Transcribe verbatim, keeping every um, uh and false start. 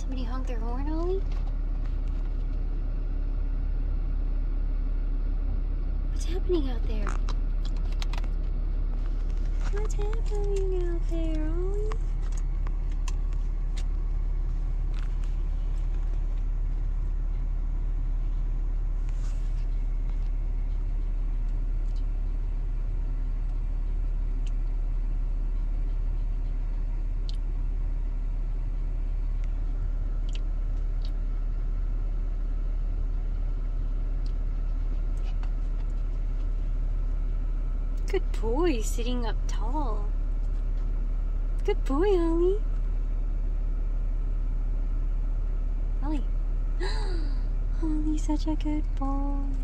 Somebody honked their horn, Ollie? What's happening out there? What's happening out there, Ollie? Good boy, sitting up tall. Good boy, Ollie. Ollie. Ollie's such a good boy.